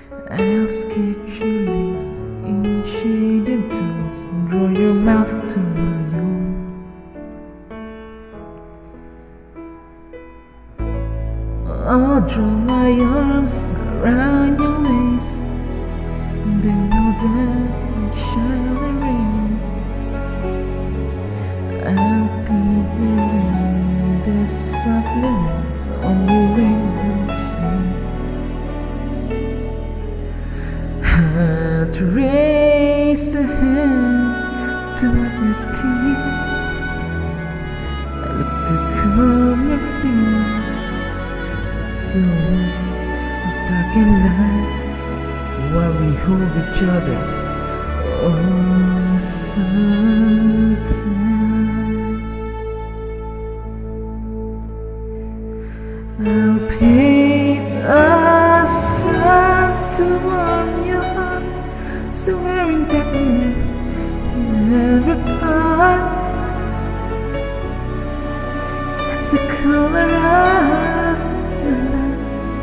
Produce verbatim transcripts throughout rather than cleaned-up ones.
I'll sketch your lips in shaded tones, draw your mouth to my own. I'll draw my arms around your waist, then I'll dance shine the rays. I'll paint the softness on your rainbow shade. To raise a hand to wipe your tears, I look to calm your fears. So of dark and light, while we hold each other, oh so tight. I'll paint a sun to warm your heart, so wearing that we'll never part. That's the color of my love.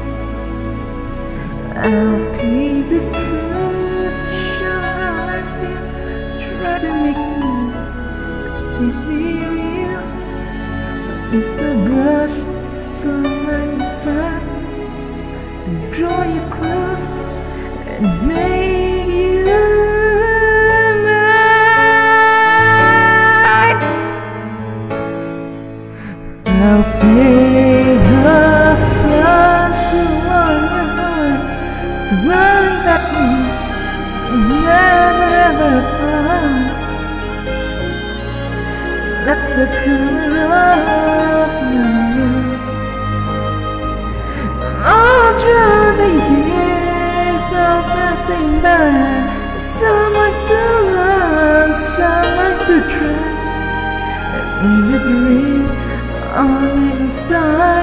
I'll paint the truth, show how I feel, try to make you completely real. Use the brush so magnified to draw you close and make you mine. I'll paint a sun to warm your heart, so worry that we never ever part. That's the color of my love. I'll draw the years out passing by, so much to learn, so much to try. And when it's rain, I'll even start.